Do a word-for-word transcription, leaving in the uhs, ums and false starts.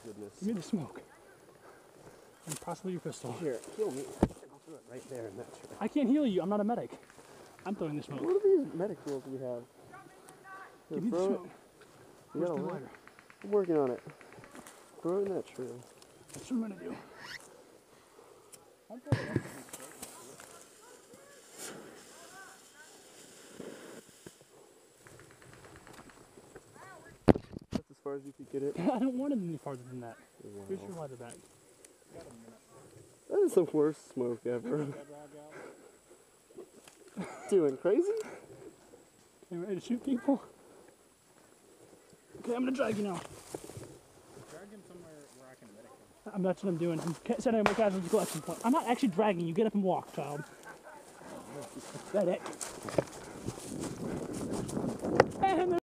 goodness. Give me the smoke. And possibly your pistol. Here, heal me. I'll throw it right there in that tree. I can't heal you. I'm not a medic. I'm throwing the smoke. What are these medic tools we have? Give me the throw smoke. it. Where's You the got a lighter? I'm working on it. Throw it in that tree. That's what I'm gonna do. That's as far as you could get it. I don't want it any farther than that. Wow. Here's your lighter back. That is the worst smoke ever. Doing crazy? You ready to shoot people? Okay, I'm gonna drag you now. Drag him somewhere where I can medic him. I'm, that's what I'm doing. I'm ca- setting up my casualty collection point. I'm not actually dragging you. Get up and walk, child. Medic. And